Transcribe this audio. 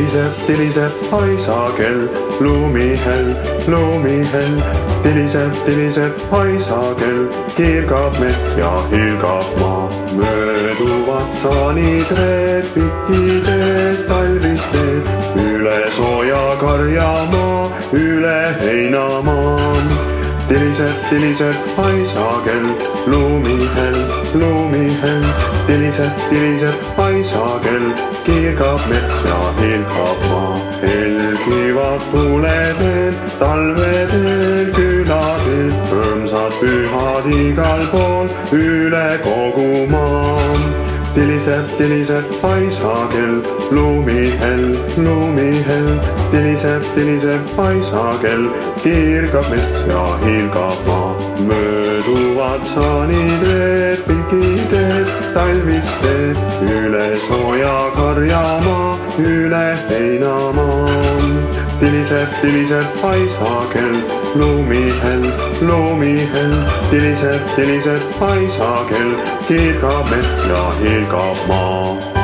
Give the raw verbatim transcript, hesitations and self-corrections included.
tiliseb, tiliseb haisakell, lumihell, lumihell. Tiliseb, tiliseb haisakell, kirgab mets ja hilgab maa. Mööduvad saanid reed, pikiteed, talvisteed, üle sooja karjamaa, üle heinamaa. Tiliseb, tiliseb haisakell, lumihell, lumihell. Tiliseb, tiliseb haisakell, kirgab mets ja hilgab maa. Helgivad tuuleteel, talvedel, küladel, rõõmsad pühad igal pool, üle kogu maa. Tiliseb, tiliseb haisakell, lumihell, lumihell. Tiliseb, tiliseb haisakell, kirgab mets ja hilgab maa. Mööduvad saanid reed, pikiteed, talvisteed, üle sooja karjamaa, üle heinamaa. Tiliseb, tiliseb haisakell, lumihell, lumihell. Tiliseb, tiliseb haisakell, kirgab mets ja hilgab maa.